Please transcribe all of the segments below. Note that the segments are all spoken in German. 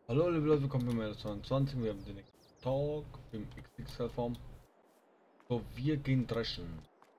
Hallo liebe Leute, willkommen bei mir 22. Wir haben den nächsten Tag im XXL-Form. So, wir gehen dreschen.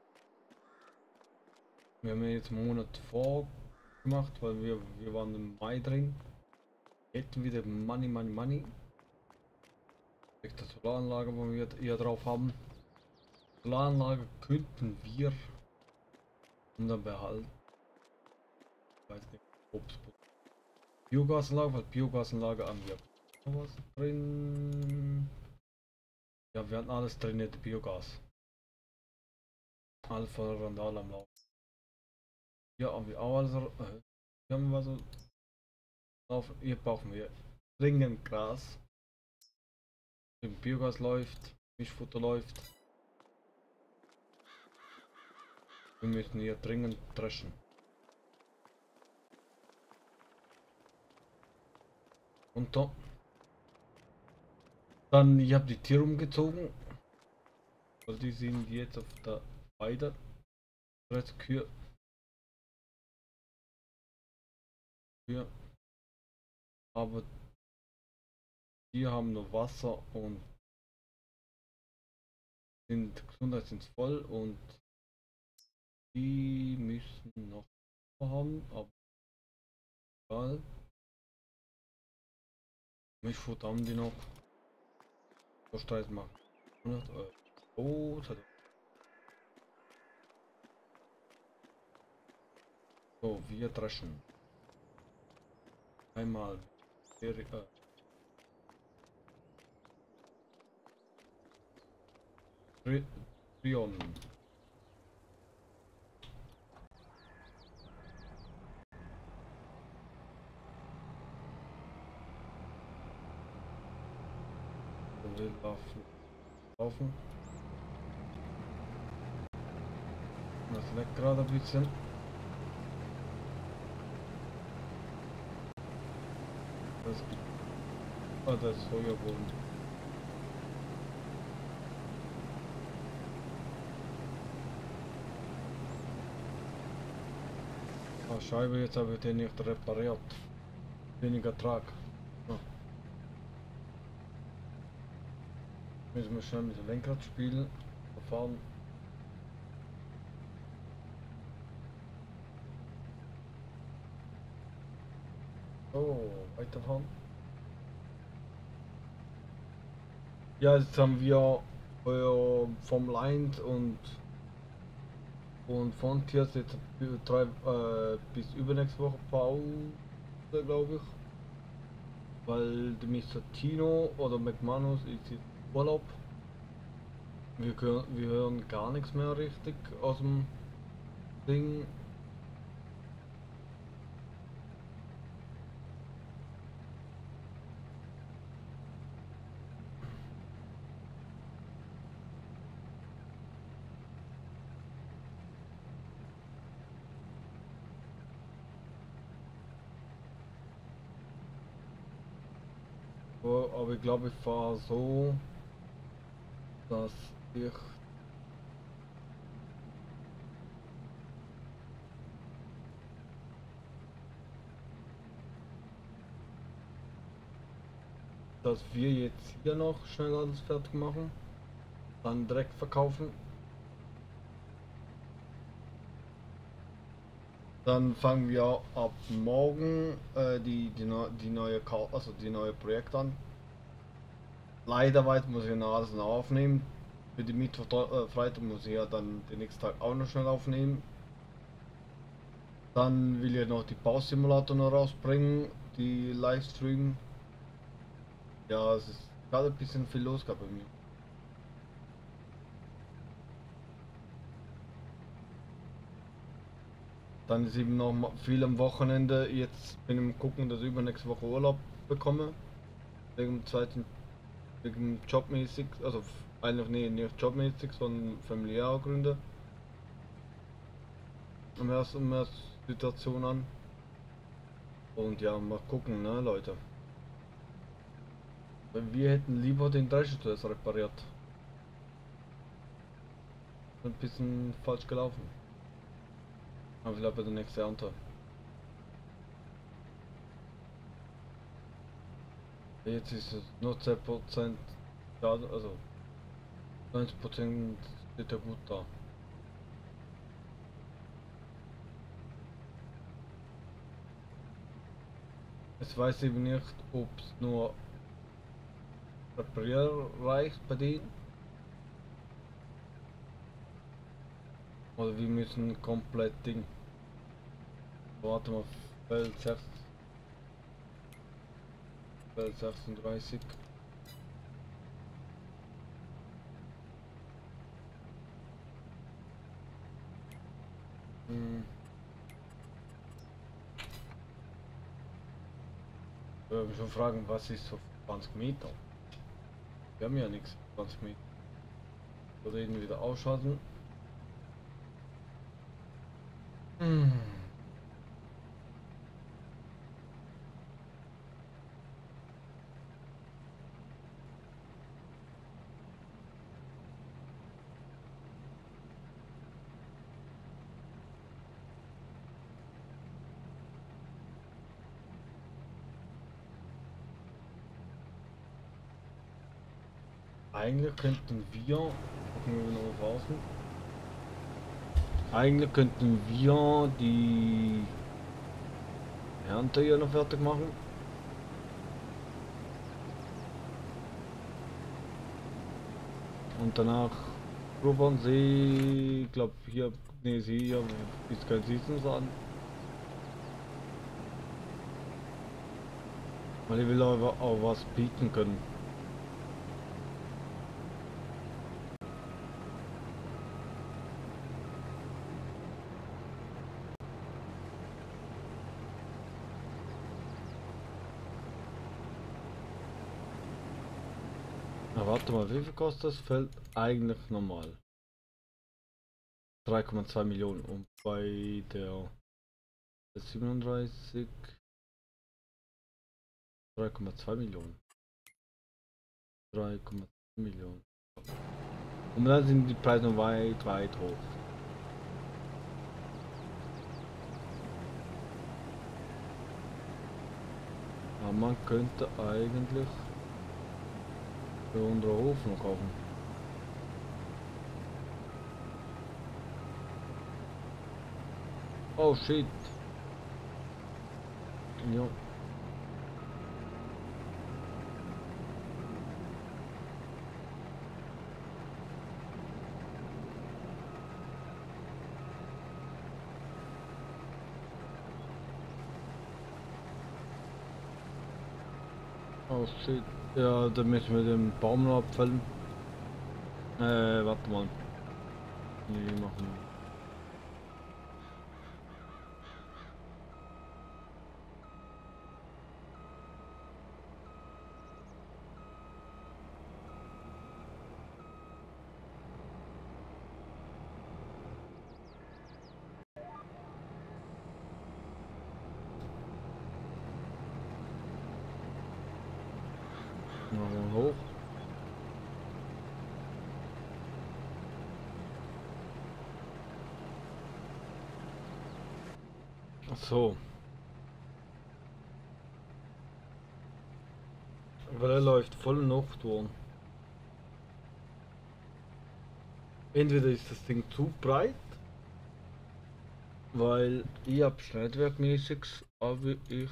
Wir haben ja jetzt einen Monat vorgemacht, weil wir waren im Mai drin. Hätten wieder Money. Wegen der Solaranlage, wo wir hier drauf haben. Solaranlage könnten wir unter behalten. Ich weiß nicht, ob's Biogasanlage, weil Biogasanlage haben wir was drin. Ja, wir hatten alles drin, nicht Biogas. Alles voll Randal am Laufen. Ja, haben wir auch alles. Hier haben wir so auf. Hier brauchen wir dringend Gras. Im Biogas läuft, Mischfutter läuft. Wir müssen hier dringend dreschen. Und da, dann, ich habe die Tiere umgezogen. Also die sind jetzt auf der Weide. Kühe. Kühe. Aber die haben nur Wasser und sind Gesundheit sind voll und die müssen noch haben, aber egal. Mischfutter haben die noch. So Streit machen. 100 Euro. Oh, das hat so, wir dreschen. Einmal Trion. Will laufen. Das leckt gerade ein bisschen. Das gibt. Ah, das ist Sojabohnen. Ah, Scheibe, jetzt habe ich den nicht repariert. Weniger Trag. Ah. Müssen wir schnell mit dem Lenkrad spielen. Fahren. So, weiterfahren. Ja, jetzt haben wir Formel 1 und Frontiers jetzt bis übernächste Woche Pause, glaube ich. Weil der Mr. Tino oder McManus ist jetzt Urlaub. Wir hören gar nichts mehr richtig aus dem Ding. Aber ich glaube, ich fahre so, dass ich dass wir jetzt hier noch schnell alles fertig machen, dann direkt verkaufen. Dann fangen wir ab morgen die neue also die neue Projekt an. Leider muss ich noch alles noch aufnehmen. Für die Mittwoch, Freitag muss ich ja dann den nächsten Tag auch noch schnell aufnehmen. Dann will ich noch die Bausimulator noch rausbringen, die Livestream. Ja, es ist gerade ein bisschen viel los gehabt bei mir. Dann ist eben noch viel am Wochenende. Jetzt bin ich am gucken, dass ich übernächste Woche Urlaub bekomme. Wegen dem zweiten, wegen jobmäßig, also eigentlich nee, nicht jobmäßig, sondern familiäre Gründe. Am ersten Situation an. Und ja, mal gucken, ne, Leute. Wir hätten lieber den Drescher zuerst repariert. Ein bisschen falsch gelaufen. Aber ich glaube, der nächste Ernte. Jetzt ist es nur 10%, ja, also 90% steht ja gut da. Jetzt weiß ich nicht, ob es nur reparieren reicht bei denen. Oder wir müssen komplett Ding. Warte mal, Feld 6, Feld 36. Hm. Wir haben schon fragen, was ist so 20 Meter? Wir haben ja nichts 20 Meter. Oder ihn wieder ausschalten. Hm. Eigentlich könnten wir, gucken wir noch draußen, eigentlich könnten wir die Ernte hier noch fertig machen. Und danach See, ich glaube hier, ne, See hier, ist kein Season an. Weil ich will auch was bieten können. Na warte mal, wie viel kostet das Feld eigentlich normal? 3,2 Millionen und bei der 37 3,2 Millionen. 3,2 Millionen. Und dann sind die Preise noch weit hoch. Aber man könnte eigentlich für unseren Hof noch kaufen. Oh shit. Ja. Oh shit. Ja, dann müssen wir den Baum noch abfällen. Warte mal. Nee, machen wir. Machen wir hoch. Ach so. Aber der läuft voll noch durch. Entweder ist das Ding zu breit, weil ich habe Schneidwerkmäßiges, aber ich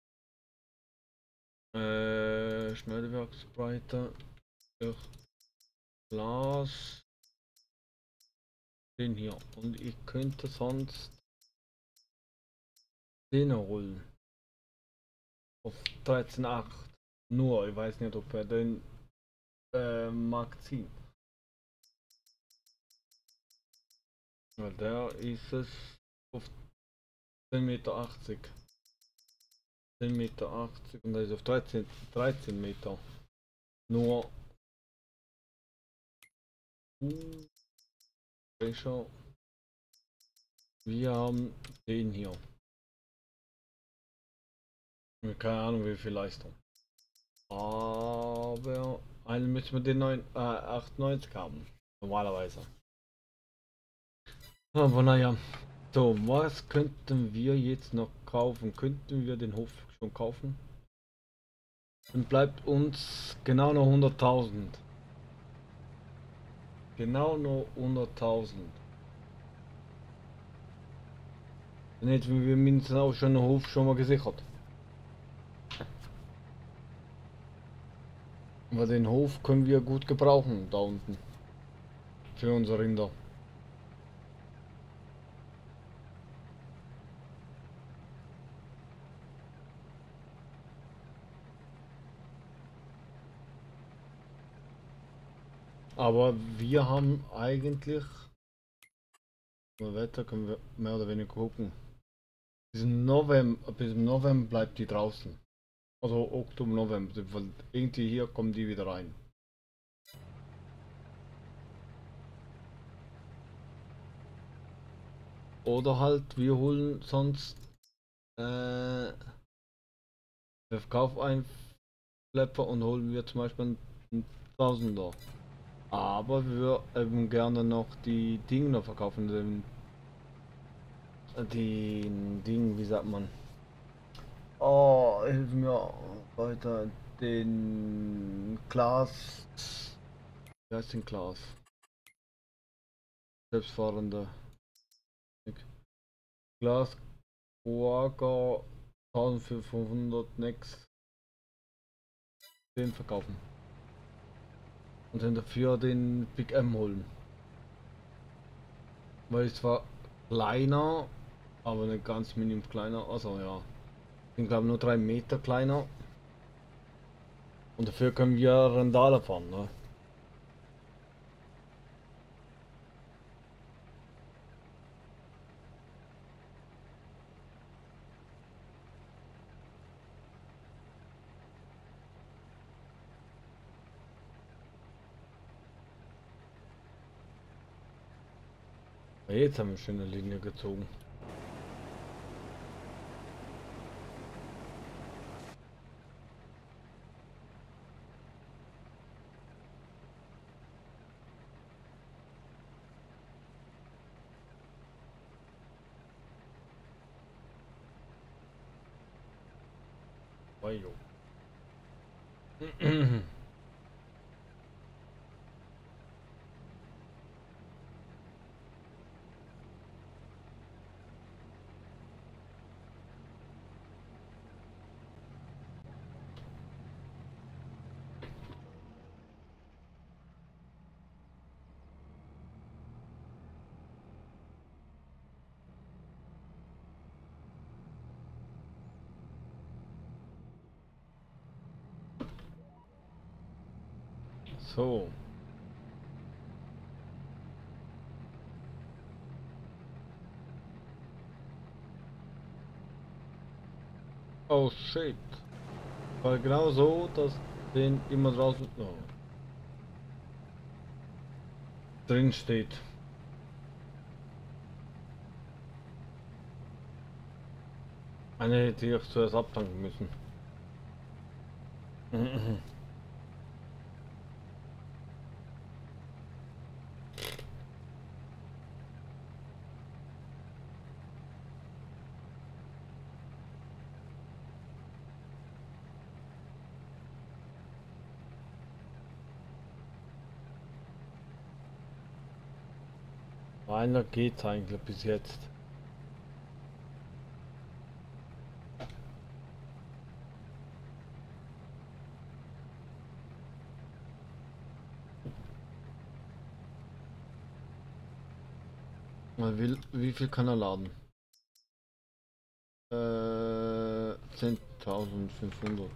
Schneidwerksbreite durch Glas den hier und ich könnte sonst den rollen auf 13,8 nur, ich weiß nicht ob er den mag ziehen, weil der ist es auf 10,80 Meter. 10,80 Meter und da ist auf 13 Meter. Nur schau, wir haben den hier. Keine Ahnung wie viel Leistung. Aber einen müssen wir den 98 haben. Normalerweise. Aber naja. So, was könnten wir jetzt noch kaufen? Könnten wir den Hof schon kaufen? Dann bleibt uns genau noch 100.000. Genau noch 100.000. Dann hätten wir mindestens auch schon einen Hof schon mal gesichert. Aber den Hof können wir gut gebrauchen da unten. Für unsere Rinder. Aber wir haben eigentlich, Wetter können wir mehr oder weniger gucken. Bis im November bleibt die draußen. Also Oktober, November. Weil irgendwie hier kommen die wieder rein. Oder halt, wir holen sonst, wir verkaufen einen Schlepper und holen wir zum Beispiel einen Tausender. Aber wir eben gerne noch die Dinge noch verkaufen, den Ding, wie sagt man? Oh, hilf mir weiter. Den Glas. Wie heißt den Glas? Selbstfahrende. Glas Quagga 1500 Nex. Den verkaufen. Und dann dafür den Big M holen. Weil es zwar kleiner, aber nicht ganz minim kleiner. Also ja. Ich glaube nur 3 Meter kleiner. Und dafür können wir Randale fahren, ne? Jetzt haben wir schon eine Linie gezogen. Wajo. So. Oh shit. War genau so, dass den immer draußen drin steht. Eine hätte ich zuerst abtanken müssen. Einer geht eigentlich bis jetzt. Wie viel kann er laden? 10.500.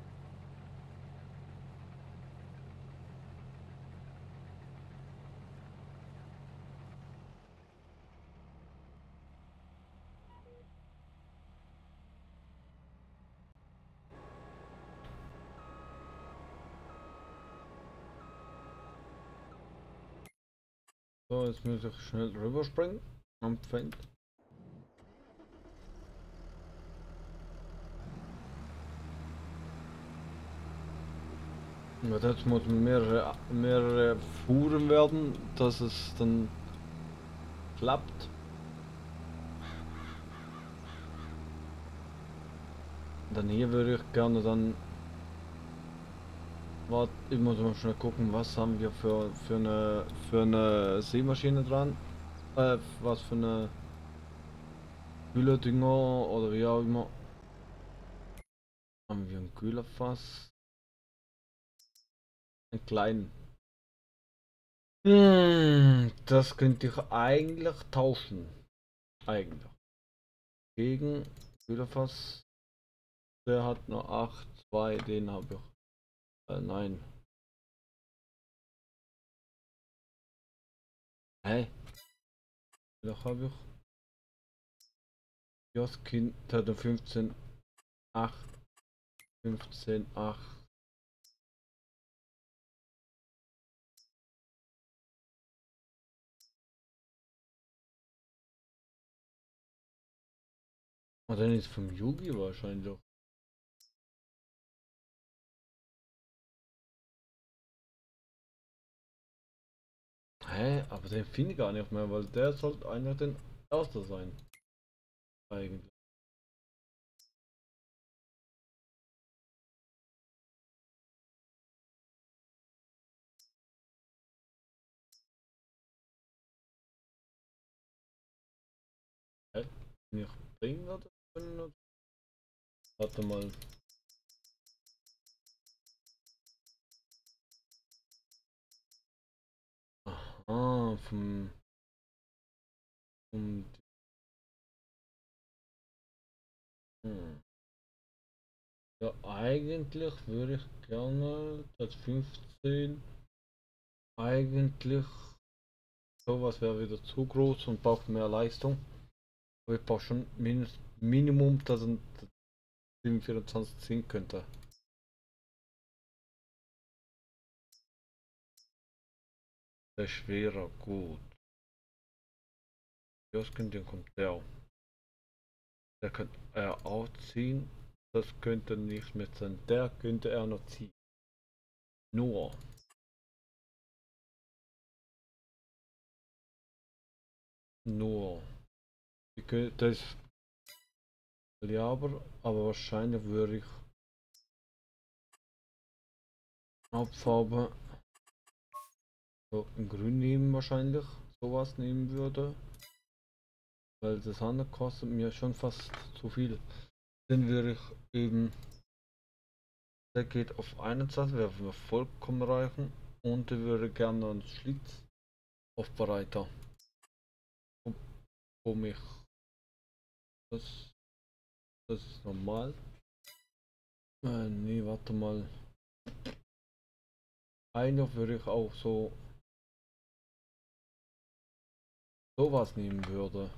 So, jetzt muss ich schnell rüberspringen. Am Pfand. Ja, jetzt muss mehrere Fuhren werden, dass es dann klappt. Dann hier würde ich gerne dann Warte, ich muss mal schnell gucken, was haben wir für eine Seemaschine dran? Was für eine Kühlerdünger oder wie auch immer. Haben wir ein Kühlerfass? Einen kleinen. Das könnte ich eigentlich tauschen. Eigentlich. Gegen Kühlerfass. Der hat nur 8, 2, den habe ich. Nein. Hä? Da habe ich. Joskin hat 15, 8, 15, 8. Und dann ist vom Yugi wahrscheinlich. Hä? Aber den finde ich gar nicht mehr, weil der sollte einer den erster sein. Eigentlich. Hä? Nicht drin oder drin? Warte mal. Aha, vom hm. Ja, eigentlich würde ich gerne das 15. Eigentlich sowas wäre wieder zu groß und braucht mehr Leistung. Aber ich brauche schon Minimum, dass ein 724 ziehen könnte. Der ist schwerer, gut. Joskin, den kommt der. Der könnte er auch ziehen. Das könnte nicht mehr sein. Der könnte er noch ziehen. Nur. Nur. Das ist aber wahrscheinlich würde ich Hauptfarbe so in grün nehmen wahrscheinlich. Sowas nehmen würde. Weil das andere kostet mir schon fast zu viel. Dann würde ich eben, der geht auf 21, wäre mir vollkommen reichen. Und der würde gerne einen Schlitz aufbereiter. Für mich. Das, das ist normal. Nee, warte mal. Eigentlich würde ich auch sowas nehmen würde.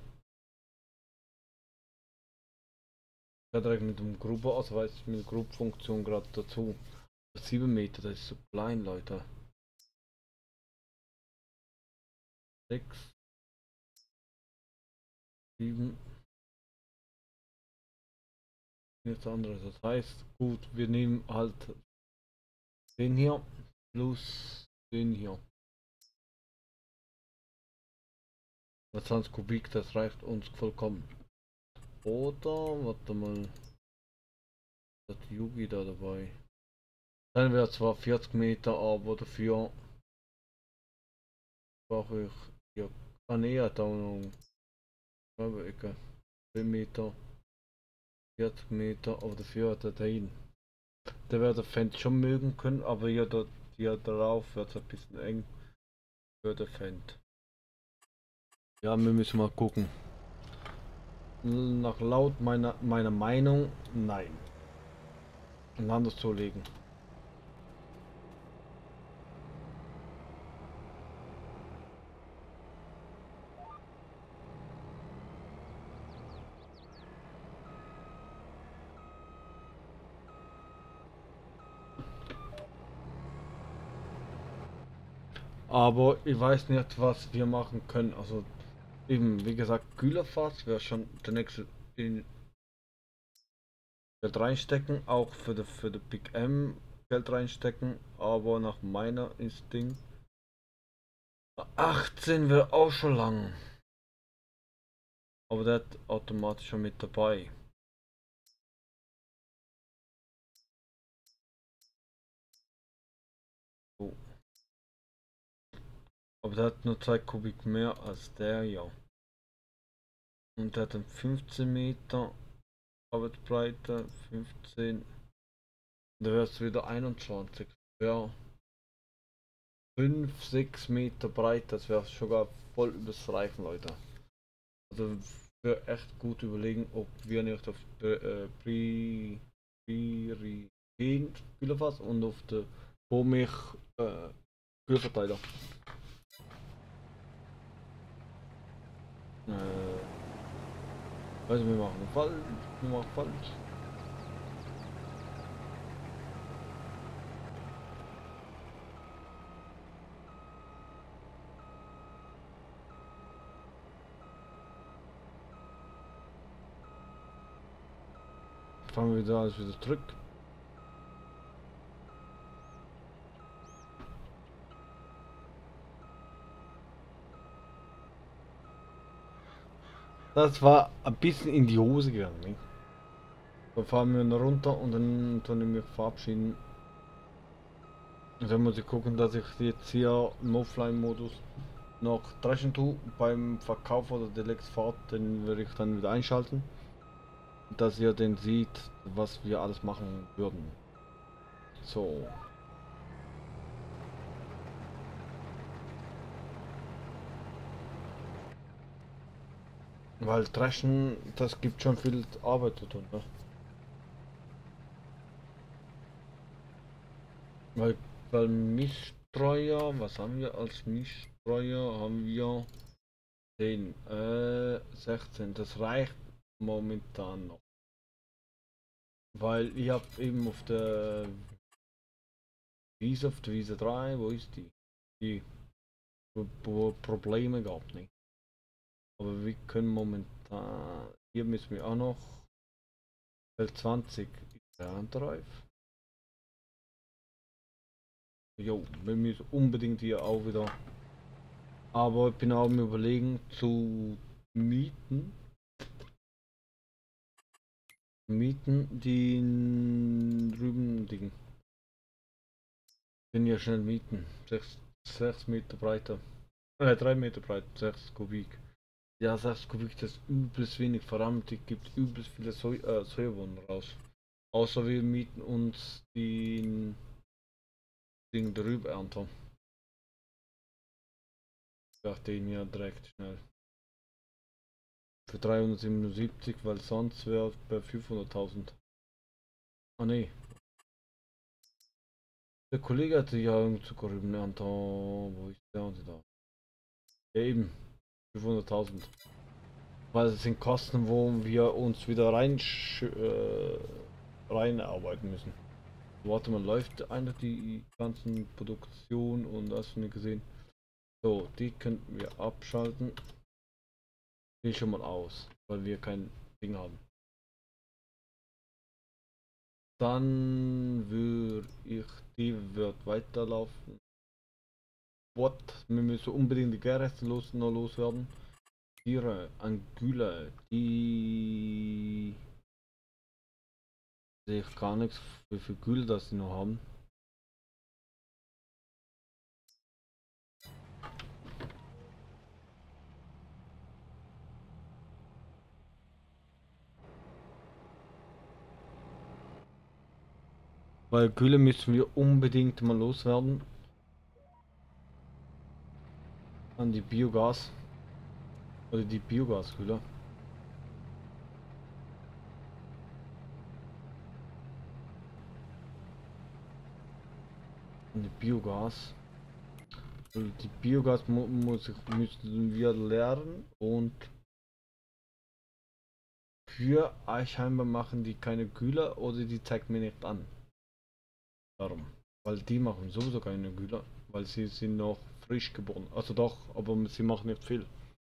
Ja, direkt mit dem Gruppe, also weiß ich mit der Gruppfunktion gerade dazu. 7 Meter, das ist so klein, Leute. 6, 7, nichts anderes. Das heißt, gut, wir nehmen halt den hier plus den hier. 20 Kubik, das reicht uns vollkommen. Oder, warte mal, das Yugi da dabei. Dann wäre zwar 40 Meter, aber dafür brauche ich hier Nähe da noch Ecke. 10 Meter, 40 Meter, aber dafür hat er dahin. Der wird der Fan schon mögen können, aber hier darauf wird es ein bisschen eng für den Fan. Ja, wir müssen mal gucken. Nach laut meiner Meinung, nein. Anders zu legen. Aber ich weiß nicht, was wir machen können. Also eben, wie gesagt, Kühlerfass wäre schon der nächste in Geld reinstecken, auch für die Big M Geld reinstecken, aber nach meiner Instinkt 18 wäre auch schon lang. Aber der hat automatisch schon mit dabei. Aber der hat nur 2 Kubik mehr als der ja. Und der hat dann 15 Meter Arbeitsbreite, 15. Da wäre es wieder 21. Ja, 5, 6 Meter breit, das wäre sogar voll übers Reifen, Leute. Also wir echt gut überlegen, ob wir nicht auf der Pirigen Kühlerfass und auf der Hohmilch Kühlverteiler. Also wir machen falsch, wir machen falsch. Fahren wir da alles wieder zurück. Das war ein bisschen in die Hose gegangen. Ne? Dann fahren wir noch runter und dann tun wir mich verabschieden. Und dann muss ich gucken, dass ich jetzt hier im Offline-Modus noch dreschen tue. Beim Verkauf oder der nächsten Fahrt, den werde ich dann wieder einschalten. Dass ihr den seht, was wir alles machen würden. So. Weil dreschen, das gibt schon viel Arbeit zu tun. Ne? Weil Mischstreuer, was haben wir als Mischstreuer? Haben wir den 16. Das reicht momentan noch. Weil ich habe eben auf der Wiese 3, wo ist die? Die wo Probleme gehabt, nicht? Aber wir können momentan, hier müssen wir auch noch L20 Drive. Jo, wir müssen unbedingt hier auch wieder. Aber ich bin auch am Überlegen zu mieten. Die drüben Ding. Können ja schnell mieten. 6 Meter breiter. 3 Meter breit, 6 Kubik. Ja, 6 Kubik, das ist übelst wenig. Vor allem, die gibt übelst viele Sojabohnen raus. Außer wir mieten uns den Ding drüber ernten. Ich dachte ihn ja direkt schnell. Für 377, weil sonst wäre bei 500.000. Ah ne. Der Kollege hatte ja irgendwo zu Korriben ernten. Wo ist der und da? Ja, eben. 500.000. Weil es sind Kosten, wo wir uns wieder reinarbeiten müssen. Warte mal, läuft einer die ganzen Produktion und hast du nicht gesehen? So, die könnten wir abschalten. Die schon mal aus, weil wir kein Ding haben. Dann würde ich, die wird weiterlaufen. What? Wir müssen unbedingt die Gärreste noch loswerden. Tiere, Anguille, die sehe ich gar nichts, wie viel Gülle das sie noch haben. Weil Gülle müssen wir unbedingt mal loswerden. An die Biogas. Oder die Biogasgülle. An die Biogas. Also die Biogas müssen wir lernen und für Eichheimer machen die keine Gülle oder die zeigt mir nicht an. Darum. Weil die machen sowieso keine Gülle, weil sie sind noch frisch geboren. Also doch, aber sie machen nicht viel.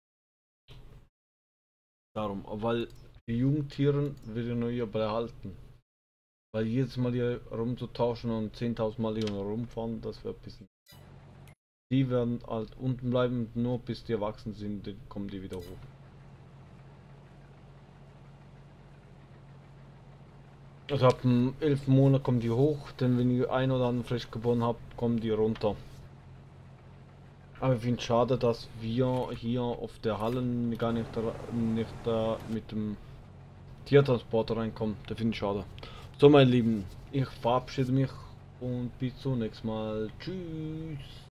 Darum, weil die Jungtieren werden nur hier behalten. Weil jedes Mal hier rumzutauschen und 10.000 Mal hier rumfahren, das wäre ein bisschen. Die werden halt unten bleiben, nur bis die erwachsen sind, dann kommen die wieder hoch. Also ab dem 11. Monat kommen die hoch, denn wenn ich ein oder anderen frisch geboren habe, kommen die runter. Aber ich finde es schade, dass wir hier auf der Hallen gar nicht, nicht mit dem Tiertransporter reinkommen. Das finde ich schade. So, meine Lieben, ich verabschiede mich und bis zum nächsten Mal. Tschüss.